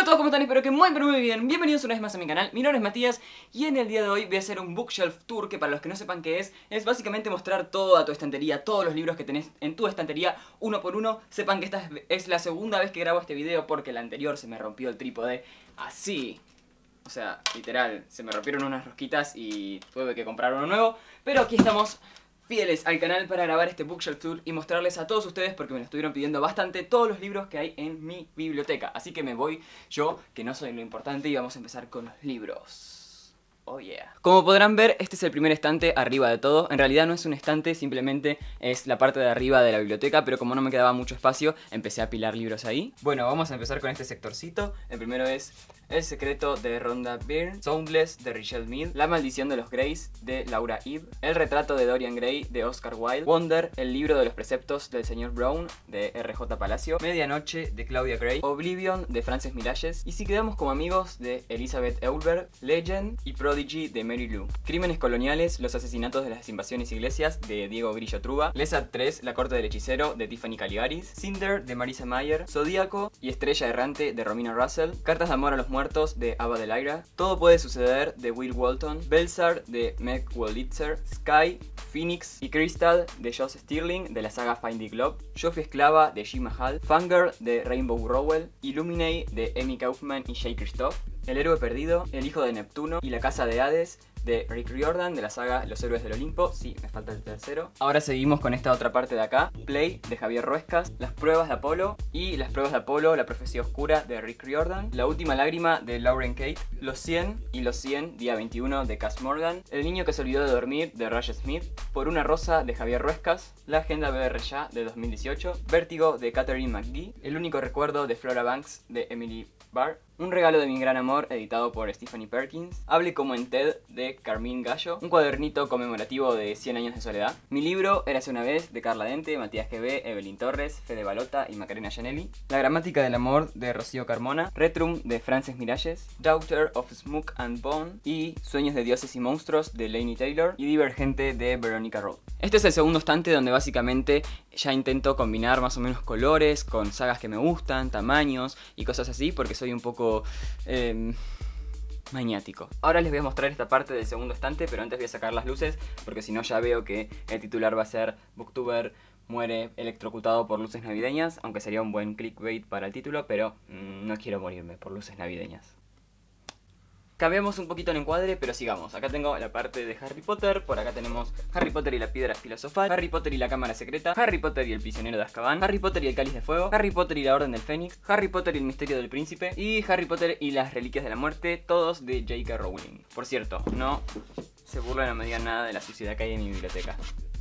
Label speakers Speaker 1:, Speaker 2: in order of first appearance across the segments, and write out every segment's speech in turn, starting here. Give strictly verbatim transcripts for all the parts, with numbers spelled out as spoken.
Speaker 1: todos, ¿cómo están? Espero que muy pero muy bien. Bienvenidos una vez más a mi canal. Mi nombre es Matías y en el día de hoy voy a hacer un bookshelf tour, que para los que no sepan qué es, es básicamente mostrar toda tu estantería, todos los libros que tenés en tu estantería, uno por uno. Sepan que esta es la segunda vez que grabo este video porque la anterior se me rompió el trípode así. O sea, literal, se me rompieron unas rosquitas y tuve que comprar uno nuevo. Pero aquí estamos, fieles al canal, para grabar este bookshelf tour y mostrarles a todos ustedes, porque me lo estuvieron pidiendo bastante, todos los libros que hay en mi biblioteca. Así que me voy yo, que no soy lo importante, y vamos a empezar con los libros. Oh yeah. Como podrán ver, este es el primer estante arriba de todo. En realidad no es un estante, simplemente es la parte de arriba de la biblioteca, pero como no me quedaba mucho espacio, empecé a apilar libros ahí. Bueno, vamos a empezar con este sectorcito. El primero es El secreto de Rhonda Byrne, Soundless de Richelle Mead, La maldición de los Greys de Laura Eve, El retrato de Dorian Gray de Oscar Wilde, Wonder, El libro de los preceptos del señor Brown de R J Palacio, Medianoche de Claudia Gray, Oblivion de Frances Miralles, Y si quedamos como amigos de Elizabeth Eulberg, Legend y Prodigy de Mary Lou, Crímenes coloniales, Los asesinatos de las invasiones iglesias de Diego Grillo Truba, Lesat tres, La corte del hechicero de Tiffany Caligaris, Cinder de Marisa Mayer, Zodíaco y Estrella errante de Romina Russell, Cartas de amor a los muertos de Ava de Lyra, Todo puede suceder de Will Walton, Belsar de Meg Wolitzer, Sky, Phoenix y Crystal de Joss Stirling de la saga Find the Globe, Yo fui esclava de Jim Mahal, Fangirl de Rainbow Rowell, Illuminate de Amy Kaufman y Jay Christoph, El héroe perdido, El hijo de Neptuno y La casa de Hades de Rick Riordan de la saga Los héroes del Olimpo. Sí, me falta el tercero. Ahora seguimos con esta otra parte de acá. Play de Javier Ruescas, Las pruebas de Apolo y Las pruebas de Apolo, La profecía oscura de Rick Riordan, La última lágrima de Lauren Kate, Los cien y Los cien, día veintiuno de Cass Morgan, El niño que se olvidó de dormir de Raya Smith, Por una rosa de Javier Ruescas, La agenda B R ya de dos mil dieciocho, Vértigo de Catherine McGee, El único recuerdo de Flora Banks de Emily Barr, Un regalo de mi gran amor editado por Stephanie Perkins, Hable como en TED de Carmine Gallo, un cuadernito conmemorativo de cien años de soledad, Mi libro Érase una vez de Carla Dente, Matías G B, Evelyn Torres, Fede Balota y Macarena Gianelli, La gramática del amor de Rocío Carmona, Retrum de Frances Miralles, Daughter of Smoke and Bone y Sueños de dioses y monstruos de Laini Taylor y Divergente de Veronica Roth. Este es el segundo estante donde básicamente ya intento combinar más o menos colores con sagas que me gustan, tamaños y cosas así, porque soy un poco eh, maniático. Ahora les voy a mostrar esta parte del segundo estante, pero antes voy a sacar las luces, porque si no ya veo que el titular va a ser Booktuber muere electrocutado por luces navideñas, aunque sería un buen clickbait para el título, pero mmm, no quiero morirme por luces navideñas. Cambiamos un poquito el encuadre, pero sigamos. Acá tengo la parte de Harry Potter. Por acá tenemos Harry Potter y la piedra filosofal, Harry Potter y la cámara secreta, Harry Potter y el prisionero de Azkaban, Harry Potter y el cáliz de fuego, Harry Potter y la orden del fénix, Harry Potter y el misterio del príncipe y Harry Potter y las reliquias de la muerte, todos de J K Rowling. Por cierto, no se burlen o me digan nada de la suciedad que hay en mi biblioteca.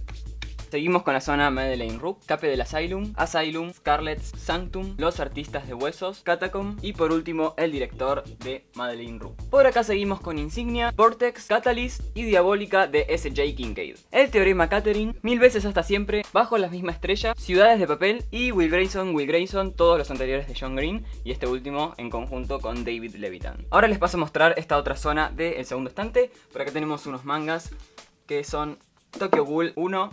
Speaker 1: Seguimos con la zona Madeleine Rook, Cape del Asylum, Asylum, Scarlet's Sanctum, Los artistas de huesos, Catacomb y por último el director de Madeleine Rook. Por acá seguimos con Insignia, Vortex, Catalyst y Diabólica de S J Kincaid, El teorema Catherine, Mil veces hasta siempre, Bajo la misma estrella, Ciudades de papel y Will Grayson, Will Grayson, todos los anteriores de John Green y este último en conjunto con David Levitan. Ahora les paso a mostrar esta otra zona del segundo estante. Por acá tenemos unos mangas que son Tokyo Ghoul uno.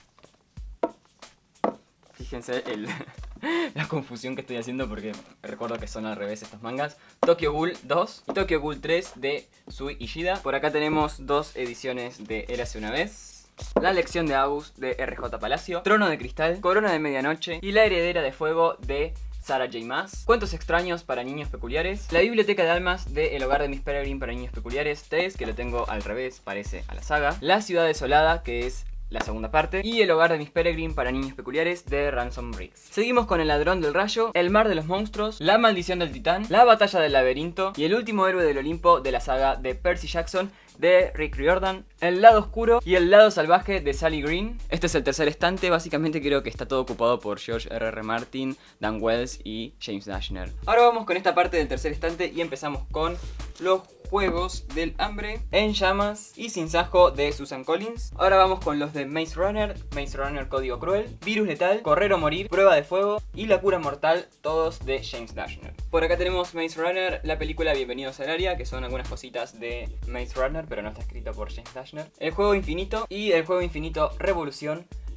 Speaker 1: Fíjense el, la confusión que estoy haciendo porque recuerdo que son al revés estos mangas. Tokyo Ghoul dos y Tokyo Ghoul tres de Sui Ishida. Por acá tenemos dos ediciones de Érase una vez, La lección de Agus de R J Palacio, Trono de cristal, Corona de medianoche y La heredera de fuego de Sarah J. Maas, Cuentos extraños para niños peculiares, La biblioteca de almas de El hogar de Miss Peregrine para niños peculiares tres, que lo tengo al revés, parece a la saga, La ciudad desolada, que es la segunda parte, y El hogar de Miss Peregrine para niños peculiares de Ransom Briggs. Seguimos con El ladrón del rayo, El mar de los monstruos, La maldición del titán, La batalla del laberinto y El último héroe del Olimpo de la saga de Percy Jackson de Rick Riordan, El lado oscuro y El lado salvaje de Sally Green. Este es el tercer estante, básicamente creo que está todo ocupado por George R R Martin, Dan Wells y James Dashner. Ahora vamos con esta parte del tercer estante y empezamos con los Juegos del Hambre, En llamas y Sin sajo de Susan Collins. Ahora vamos con los de Maze Runner, Maze Runner Código Cruel, Virus letal, Correr o morir, Prueba de fuego y La cura mortal, todos de James Dashner. Por acá tenemos Maze Runner, la película Bienvenidos al área, que son algunas cositas de Maze Runner, pero no está escrito por James Dashner. El juego infinito y el juego infinito Revolución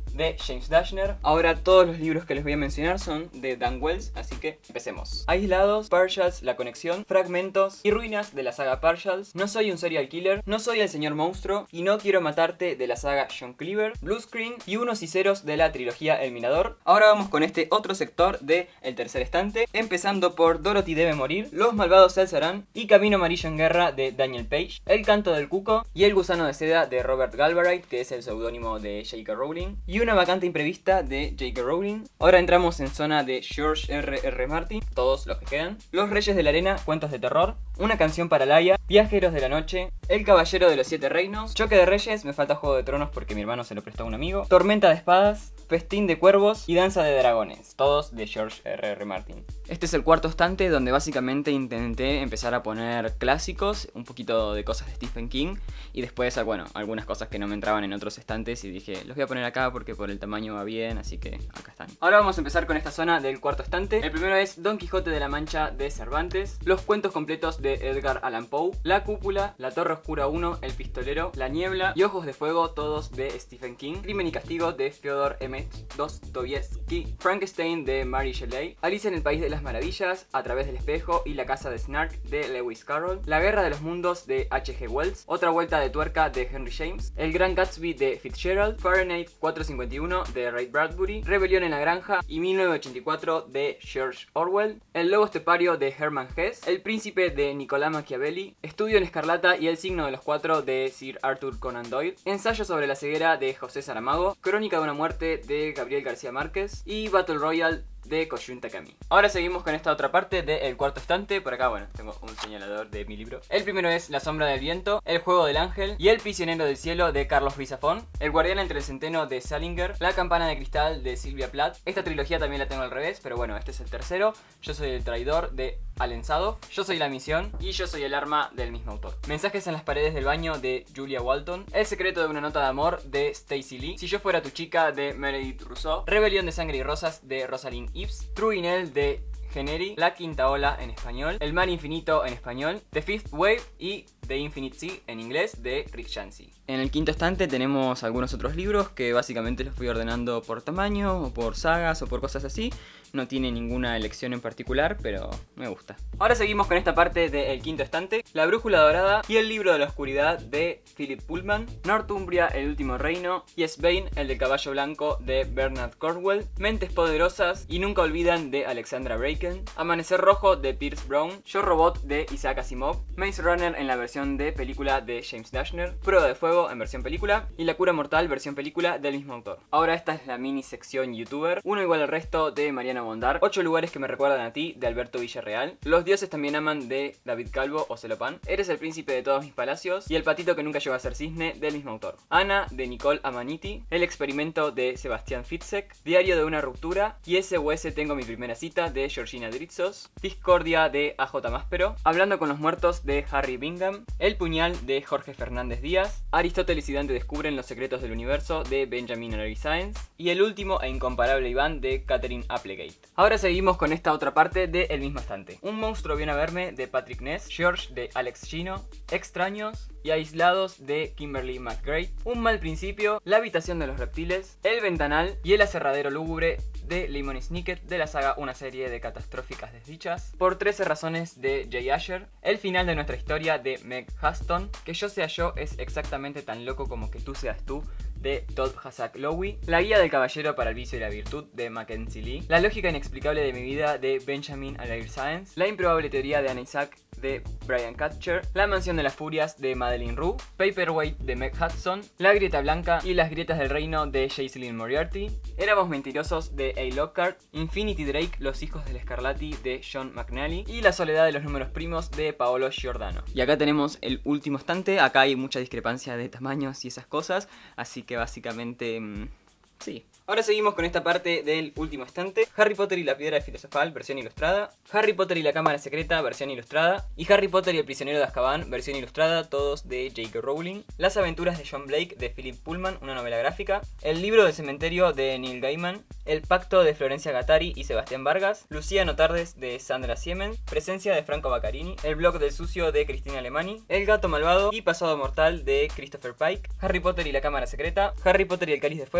Speaker 1: de James Dashner. Ahora todos los libros que les voy a mencionar son de Dan Wells, así que empecemos. Aislados, Partials, La Conexión, Fragmentos y Ruinas de la saga Partials, No soy un serial killer, No soy el señor monstruo y No quiero matarte de la saga John Cleaver, Blue Screen y Unos y Ceros de la trilogía El Mirador. Ahora vamos con este otro sector de El Tercer Estante, empezando por Dorothy debe morir, Los malvados se alzarán y Camino amarillo en guerra de Daniel Page, El canto del cuco y El gusano de seda de Robert Galbraith, que es el seudónimo de J K Rowling, y Una vacante imprevista de J K Rowling. Ahora entramos en zona de George R R Martin, todos los que quedan, Los reyes de la arena, cuentos de terror, Una canción para Laia, Viajeros de la noche, El caballero de los siete reinos, Choque de reyes, me falta Juego de Tronos porque mi hermano se lo prestó a un amigo, Tormenta de espadas, Festín de cuervos y Danza de dragones, todos de George R R Martin. Este es el cuarto estante donde básicamente intenté empezar a poner clásicos, un poquito de cosas de Stephen King y después, bueno, algunas cosas que no me entraban en otros estantes y dije, los voy a poner acá porque por el tamaño va bien, así que acá están. Ahora vamos a empezar con esta zona del cuarto estante. El primero es Don Quijote de la Mancha de Cervantes, los cuentos completos de Edgar Allan Poe, La cúpula, La torre oscura uno, El pistolero, La niebla y Ojos de fuego, todos de Stephen King, Crimen y castigo de Fyodor M. Dostoyevsky, Frankenstein de Mary Shelley, Alicia en el país de las maravillas, A través del espejo y La casa de Snark de Lewis Carroll, La guerra de los mundos de H G Wells, Otra vuelta de tuerca de Henry James, El gran Gatsby de Fitzgerald, Fahrenheit cuatrocientos cincuenta y uno de Ray Bradbury, Rebelión en la granja y mil novecientos ochenta y cuatro de George Orwell, El lobo estepario de Hermann Hesse, El príncipe de Nicolás Machiavelli, Estudio en escarlata y El signo de los cuatro de Sir Arthur Conan Doyle, Ensayo sobre la ceguera de José Saramago, Crónica de una muerte de Gabriel García Márquez y Battle Royale de Koshun Takami. Ahora seguimos con esta otra parte del cuarto estante. Por acá, bueno, tengo un señalador de mi libro. El primero es La sombra del viento, El juego del ángel y El prisionero del cielo de Carlos Ruiz Zafón, El guardián entre el centeno de Salinger, La campana de cristal de Silvia Plath. Esta trilogía también la tengo al revés, pero bueno, este es el tercero. Yo soy el traidor de Allen Sadoff, Yo soy la misión y Yo soy el arma del mismo autor. Mensajes en las paredes del baño de Julia Walton, El secreto de una nota de amor de Stacy Lee, Si yo fuera tu chica de Meredith Rousseau, Rebelión de sangre y rosas de Rosalind Ives, True Inel de Generi, La quinta ola en español, El mar infinito en español, The Fifth Wave y The Infinite Sea en inglés de Rick Yancey. En el quinto estante tenemos algunos otros libros que básicamente los fui ordenando por tamaño o por sagas o por cosas así. No tiene ninguna elección en particular, pero me gusta. Ahora seguimos con esta parte del quinto estante, La brújula dorada y El libro de la oscuridad de Philip Pullman, Northumbria, El último reino y Svein, el del caballo blanco de Bernard Cornwell, Mentes poderosas y Nunca olvidan de Alexandra Bracken, Amanecer rojo de Pierce Brown, Yo Robot de Isaac Asimov, Maze Runner en la versión de película de James Dashner, Prueba de fuego en versión película y La cura mortal versión película del mismo autor. Ahora esta es la mini sección youtuber, Uno igual al resto de Mariana Bondar, Ocho lugares que me recuerdan a ti de Alberto Villarreal, Los dioses también aman de David Calvo o Celopan, Eres el príncipe de todos mis palacios y El patito que nunca llegó a ser cisne del mismo autor. Ana de Nicole Amaniti, El experimento de Sebastián Fitzek, Diario de una ruptura y S O S tengo mi primera cita de Georgina Dritzos, Discordia de A J Máspero, Hablando con los muertos de Harry Bingham, El puñal de Jorge Fernández Díaz, Aristóteles y Dante descubren los secretos del universo de Benjamin Henry Sáenz y el último e incomparable Iván de Catherine Applegate. Ahora seguimos con esta otra parte de El mismo estante. Un monstruo viene a verme de Patrick Ness, George de Alex Gino, Extraños y Aislados de Kimberly McGrath, Un mal principio, La habitación de los reptiles, El ventanal y El aserradero lúgubre de Lemony Snicket de la saga Una serie de catastróficas desdichas, Por trece razones de Jay Asher, El final de nuestra historia de Meg Huston, Que yo sea yo es exactamente tan loco como que tú seas tú de Todd Hassack Lowy, La guía del caballero para el vicio y la virtud de Mackenzie Lee, La lógica inexplicable de mi vida de Benjamin Alair Sáenz, La improbable teoría de Anna Isaac de Brian Katcher, La mansión de las furias de Madeleine Roux, Paperweight de Meg Hudson, La grieta blanca y las grietas del reino de Jaiseline Moriarty, Éramos mentirosos de A. Lockhart, Infinity Drake, Los hijos del Escarlati de John McNally y La soledad de los números primos de Paolo Giordano. Y acá tenemos el último estante. Acá hay mucha discrepancia de tamaños y esas cosas, así que básicamente mmm, sí. Ahora seguimos con esta parte del último estante. Harry Potter y la piedra filosofal, versión ilustrada. Harry Potter y la cámara secreta, versión ilustrada. Y Harry Potter y el prisionero de Azkaban, versión ilustrada, todos de J K Rowling. Las aventuras de John Blake de Philip Pullman, una novela gráfica. El libro del cementerio de Neil Gaiman. El pacto de Florencia Gattari y Sebastián Vargas. Lucía no tardes de Sandra Siemens. Presencia de Franco Baccarini. El blog del sucio de Cristina Alemani. El gato malvado y pasado mortal de Christopher Pike. Harry Potter y la cámara secreta. Harry Potter y el cáliz de fuego. Los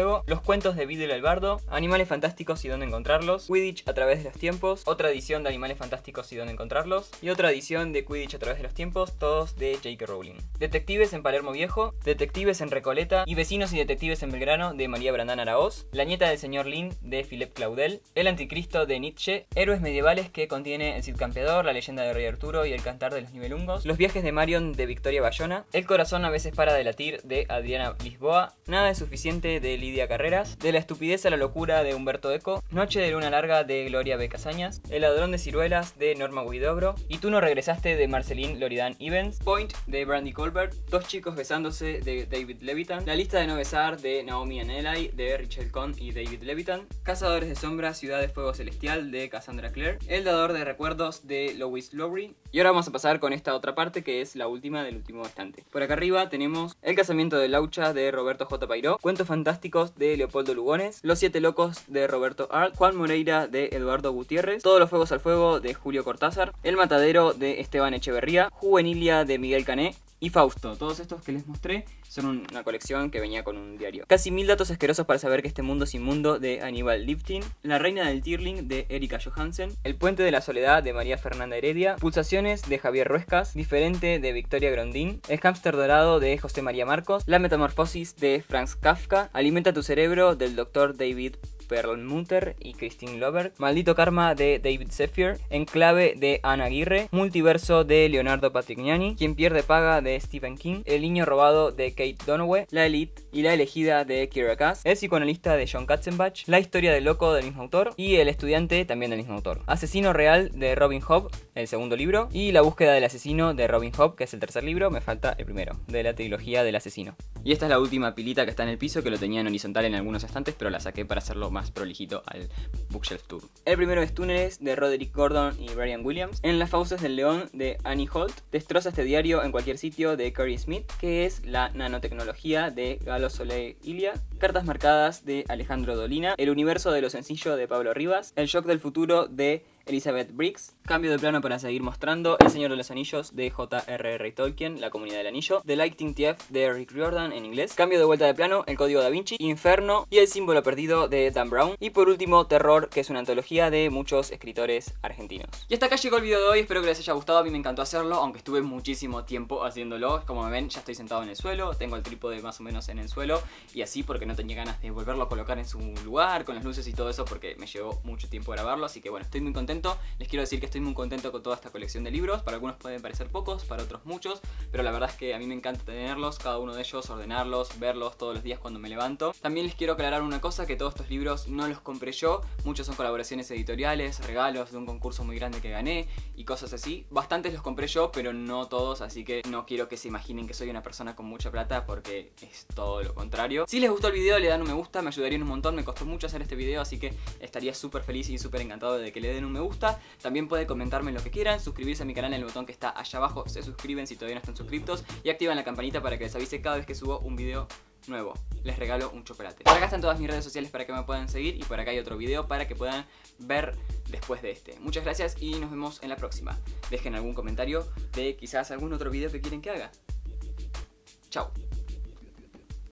Speaker 1: Cuentos de Videl el Bardo, Animales Fantásticos y dónde encontrarlos, Quidditch a través de los tiempos, otra edición de Animales Fantásticos y dónde encontrarlos, y otra edición de Quidditch a través de los tiempos, todos de J K Rowling. Detectives en Palermo Viejo, Detectives en Recoleta y Vecinos y Detectives en Belgrano de María Brandán Araoz, La nieta del señor Lin de Philip Claudel, El anticristo de Nietzsche, Héroes medievales que contiene El Cid Campeador, La leyenda de Rey Arturo y El cantar de los Nibelungos, Los viajes de Marion de Victoria Bayona, El corazón a veces para de latir de Adriana Lisboa, Nada es suficiente de Lidia Carreras, De la estupidez a la locura de Humberto Eco, Noche de luna larga de Gloria B. Casañas, El ladrón de ciruelas de Norma Huidobro, Y tú no regresaste de Marceline Loridan Evans, Point de Brandy Colbert, Dos chicos besándose de David Levitan, La lista de no besar de Naomi and Eli de Rachel Cohn y David Levitan, Cazadores de sombras, Ciudad de fuego celestial de Cassandra Clare, El dador de recuerdos de Lois Lowry. Y ahora vamos a pasar con esta otra parte que es la última del último estante. Por acá arriba tenemos El casamiento de Laucha de Roberto J. Pairó, Cuentos fantásticos de Leopoldo Lugones, Los siete locos de Roberto Art, Juan Moreira de Eduardo Gutiérrez, Todos los fuegos al fuego de Julio Cortázar, El matadero de Esteban Echeverría, Juvenilia de Miguel Cané y Fausto. Todos estos que les mostré son una colección que venía con un diario. Casi mil datos asquerosos para saber que este mundo es inmundo de Aníbal Liftin, La reina del Tirling de Erika Johansen, El puente de la soledad de María Fernanda Heredia, Pulsaciones de Javier Ruescas, Diferente de Victoria Grondín, El hámster dorado de José María Marcos, La metamorfosis de Franz Kafka, Alimenta tu cerebro del doctor David Perlmutter y Christine Loberg, Maldito karma de David Zephyr, Enclave de Ana Aguirre, Multiverso de Leonardo Patrignani, Quien pierde paga de Stephen King, El niño robado de Kate Dunaway, La Elite y La elegida de Kira Cass, El psicoanalista de John Katzenbach, La historia del loco del mismo autor y El estudiante también del mismo autor, Asesino real de Robin Hobb, el segundo libro, y La búsqueda del asesino de Robin Hobb, que es el tercer libro. Me falta el primero, de la trilogía del asesino. Y esta es la última pilita que está en el piso, que lo tenía en horizontal en algunos estantes, pero la saqué para hacerlo más prolijito al Bookshelf Tour. El primero es Túneles de Roderick Gordon y Brian Williams, En las fauces del león de Annie Holt, Destroza este diario en cualquier sitio de Curry Smith, que es la nanotecnología de Galo Soleil Ilia, Cartas marcadas de Alejandro Dolina, El universo de lo sencillo de Pablo Rivas, El shock del futuro de Elizabeth Briggs, Cambio de plano para seguir mostrando, El Señor de los Anillos de J R R Tolkien, La comunidad del anillo, The Lighting Thief de Rick Riordan en inglés, Cambio de vuelta de plano, El código da Vinci, Inferno y El símbolo perdido de Dan Brown, y por último Terror, que es una antología de muchos escritores argentinos. Y hasta acá llegó el video de hoy, espero que les haya gustado. A mí me encantó hacerlo, aunque estuve muchísimo tiempo haciéndolo. Como me ven, ya estoy sentado en el suelo, tengo el trípode más o menos en el suelo y así porque no tenía ganas de volverlo a colocar en su lugar con las luces y todo eso, porque me llevó mucho tiempo grabarlo. Así que bueno, estoy muy contento. Les quiero decir que estoy muy contento con toda esta colección de libros. Para algunos pueden parecer pocos, para otros muchos, pero la verdad es que a mí me encanta tenerlos, cada uno de ellos, ordenarlos, verlos todos los días cuando me levanto. También les quiero aclarar una cosa, que todos estos libros no los compré yo, muchos son colaboraciones editoriales, regalos de un concurso muy grande que gané y cosas así. Bastantes los compré yo, pero no todos, así que no quiero que se imaginen que soy una persona con mucha plata, porque es todo lo contrario. Si les gustó el video, le dan un me gusta, me ayudarían un montón. Me costó mucho hacer este video, así que estaría súper feliz y súper encantado de que le den un me gusta. También pueden comentarme lo que quieran, suscribirse a mi canal en el botón que está allá abajo, se suscriben si todavía no están suscriptos y activan la campanita para que les avise cada vez que subo un video nuevo. Les regalo un chocolate. Por acá están todas mis redes sociales para que me puedan seguir y por acá hay otro video para que puedan ver después de este. Muchas gracias y nos vemos en la próxima. Dejen algún comentario de quizás algún otro video que quieren que haga. Chao.